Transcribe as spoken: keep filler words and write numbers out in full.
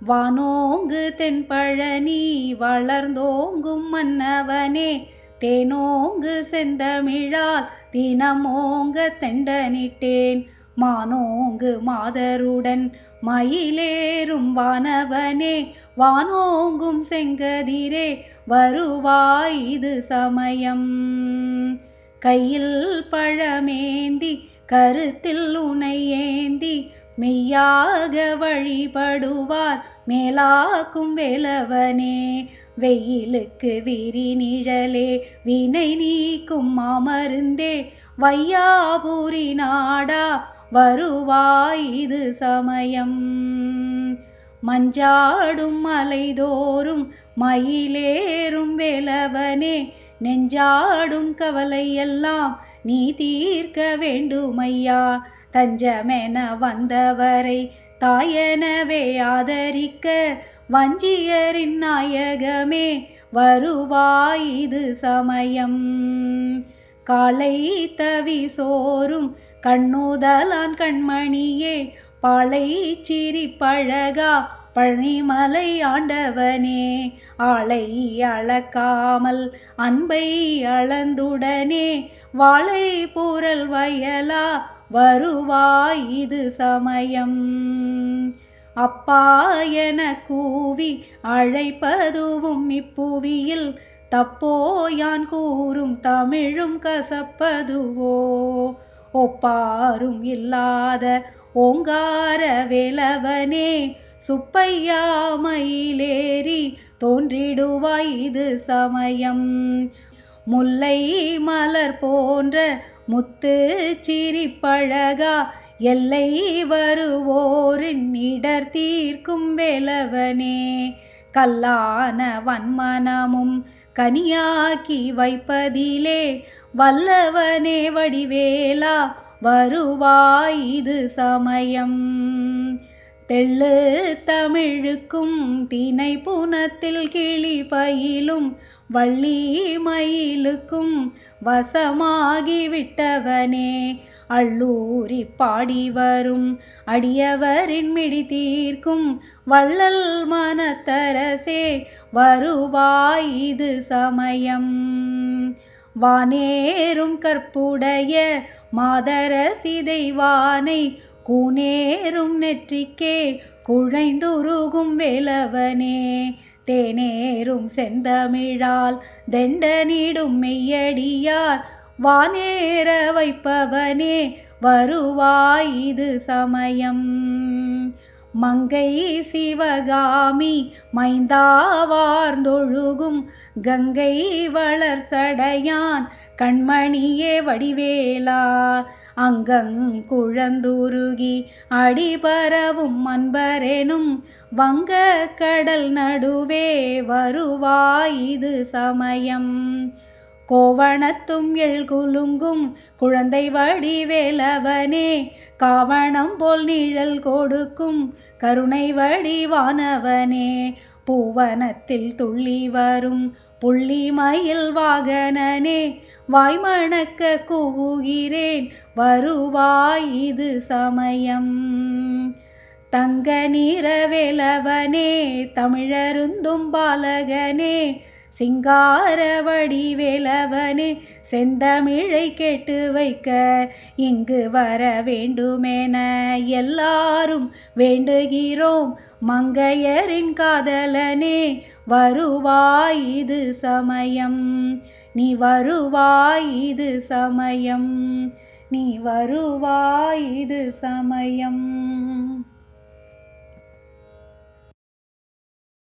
வானோங்கு தென்பழனி வளர்ந்தோங்கும் மன்னவனே, தேனோங்கு செந்தமிழால் தினமோங்க தெண்டனிட்டேன். மானோங்கு மாதருடன் மயிலேறும் வானவனே, வானோங்கும் செங்கதிரே வருவாய் இது சமயம். கையில் பழமேந்தி கருத்தில் உனை ஏந்தி மெய்யாக வழிபடுவார் மேலாக்கும் வேலவனே. வெயிலுக்கு விரி நிழலே வினை நீக்கும் மாமருந்தே, வையாபுரி நாடா வருவாய் இது சமயம். மஞ்சாடும் மலைதோறும் மயிலேறும் வேலவனே, நெஞ்சாடும் கவலையெல்லாம் நீ தீர்க்க வேண்டுமையா. தஞ்சமென வந்தவரை தாயனவே ஆதரிக்க வஞ்சியரின் நாயகமே வருவாய் இது சமயம். காலை தவி சோறும் கண்ணுதலான் கண்மணியே, பாலை சிரிப்பழகா பழனிமலை ஆண்டவனே. ஆளை அளக்காமல் அன்பை அளந்துடனே வாழை பூரல் வயலா வருவாய் இது சமயம். அப்பா என கூவி அழைப்பதுவும் இப்புவியில் தப்போ யான் கூறும் தமிழும் கசப்பதுவோ. ஒப்பாரும் இல்லாத ஓங்கார வேலவனே, சுப்பையா மயிலேறி தோன்றிடுவாய் இது சமயம். முல்லை மலர் போன்ற முத்து சிரிப்பழகா எல்லை வருவோரின் இடர் தீர்க்கும் வேலவனே. கல்லான வன்மனமும் கனியாக்கி வைப்பதிலே வல்லவனே வடிவேலா வருவாய் இது சமயம். தெள்ளு தமிழுக்கும் தினை புனத்தில் கிளி பயிலும் வள்ளி மயிலுக்கும் வசமாகி விட்டவனே. அள்ளூரி பாடி வரும் அடியவரின் மிடி தீர்க்கும் வள்ளல் மனத்தரசே வருவாய் இது சமயம். வானேறும் கற்புடைய மாதரசி தெய்வானை, கூனேறும் நெற்றிக்கே குழைந்துருகும் வேலவனே. தேனேறும் செந்தமிழால் தெண்டனிடும் மெய்யடியார் வானேற வைப்பவனே வருவாய் இது சமயம். மங்கை சிவகாமி மைந்தாவார்ந்தொழுகும் கங்கை வளர் சடையான் கண்மணியே வடிவேலா. அங்கங்குழந்துருகி அடிபரவும் அன்பரெனும் வங்க கடல் நடுவே வருவாய் இது சமயம். கோவணத்தும் எழ்குலுங்கும் குழந்தை வடிவேலவனே, காவணம் போல் நிழல் கொடுக்கும் கருணை வடிவானவனே. பூவனத்தில் துள்ளி வரும் புள்ளி மயில் வாகனனே, வாய்மணக்க கூவுகிறேன் வருவாய் இது சமயம். தங்க நிற வேலவனே, தமிழருந்தும் பாலகனே, சிங்கார வடிவேலவனே, செந்தமிழை கேட்டு வைக்க இங்கு வர வேண்டுமென எல்லாரும் வேண்டுகிறோம். மங்கையரின் காதலனே வருவாய் இது சமயம். நீ வருவாய் இது சமயம். நீ வருவாய் இது சமயம்.